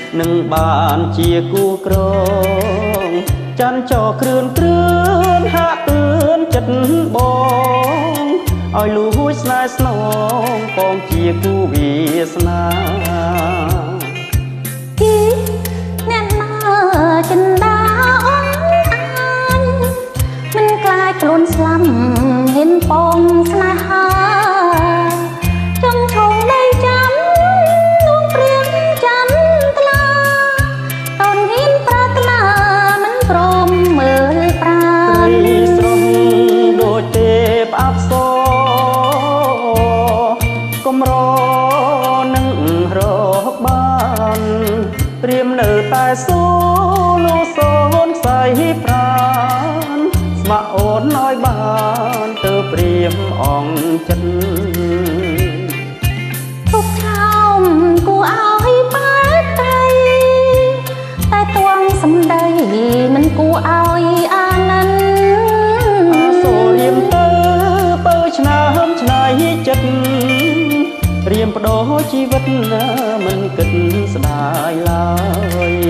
នឹងបានជាគូក្រងចាន់ចោគ្រឿនហាក់អឿនចិត្តបងឲ្យលួចស្នេហ៍ស្នងបងជាគូវាសនាអ្នកណាចិនដាអនអានមិនខ្លាចខ្លួនស្លាប់ហ៊ានបងស្នេហាចង់ឈងដៃចាំនួងព្រៀងចន្ទឡាតូនហ៊ានប្រាថ្នាមិនព្រមមើលប្រាណស្រស់ដូចទេពអប្សរកំរនឹងរកបានព្រាមនៅតែសូលូសូនខ្សែប្រានស្ម័គ្រអូនឲ្យបានទៅព្រាមអងចិត្តទុកឆោមគួរឲ្យបែបត្រីតែទងសម្ដីមិនគួរឲ្យអាណិនសូរៀមទៅបើឆ្នើមឆ្នៃចិត្តរៀមបដោជីវិតមិនគិតស្ដាយឡើយ